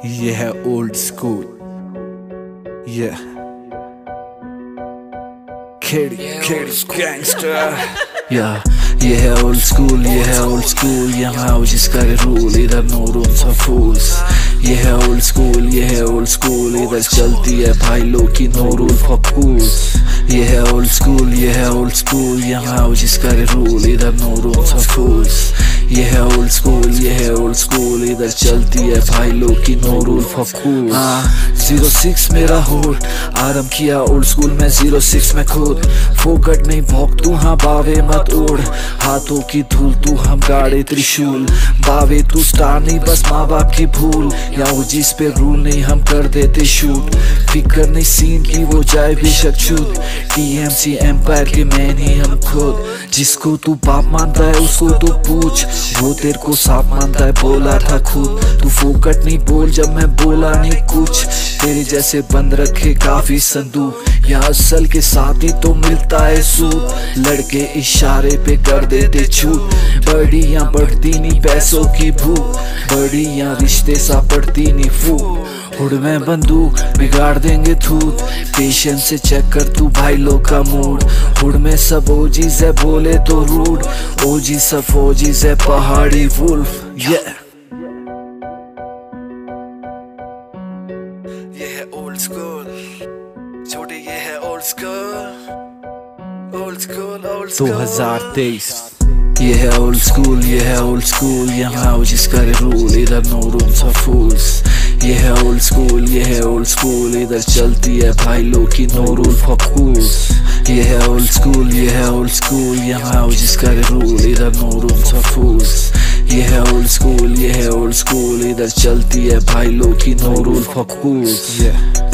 ये है old school, ये खेड़ी गैंगस्टर। ये है ओल्ड स्कूल, ये है ओल्ड स्कूल, यहाँ जिसका रूल, इधर नो रूम फॉर फूल्स। ये है ओल्ड स्कूल, ये है ओल्ड स्कूल, इधर चलती है भाई लोग की नो रूल फॉर फूल्स। ये है ओल्ड स्कूल, ये है ओल्ड स्कूल, यहाँ जिसका रूल, इधर नो रूम फॉर फूल्स। ये है ओल्ड स्कूल, ये है ओल्ड स्कूल, इधर चलती है भाई लोग की नो रूल फॉर फूल्स। 06 मेरा होल्ड, आरंभ किया ओल्ड स्कूल में 06 में खुद। फोकट नहीं भौंक तू, हाँ बावे मत उड़, हाथों की धूल तू हम गाड़े त्रिशूल। बावे तू स्टार नहीं बस माँ बाप की भूल, या वो जिस पे रूल नहीं हम कर देते शूट। फिकर नहीं सीन की वो जाए बेशक छूट, TMC एम्पायर के मैन ही हम खुद। जिसको तू बाप मानता है उसको तू पूछ, वो तेरे को साफ मानता है बोला था खुद। तू फोकट नहीं बोल जब मैं बोला नहीं कुछ, तेरे जैसे बंद रखे काफी संदूक, यहाँ असल के साथ ही तो मिलता है सूट। लड़के इशारे पे कर देते छूट, बड़ियां बढ़ती नहीं पैसों की भूख, बड़ियां रिश्ते सा पड़ती नहीं फूक। हुड में बंदूक बिगाड़ देंगे थूत, पेशेंस से चेक कर तू भाई लोग का मूड। हुड में सब ओजीज है बोले तो रूड, ओजी सब फौजीज है पहाड़ी वुल्फ। ये है ओल्ड स्कूल छोटे, ये है old school, old school, old school 2023। ये है ओल्ड स्कूल, ये है ओल्ड स्कूल, यहाँ जिसका रूल, इधर नो रूम फॉर फूल्स। ये है ओल्ड स्कूल, ये है ओल्ड स्कूल, इधर चलती है भाई लोग की नो रूल फॉर फूल्स। ये है ओल्ड स्कूल, ये है ओल्ड स्कूल, यहाँ जिसका रूल, इधर नो रूम फॉर फूल्स। ये है ओल्ड स्कूल, ये है ओल्ड स्कूल, इधर चलती है भाई लोग की नो रूल फॉर फूल्स।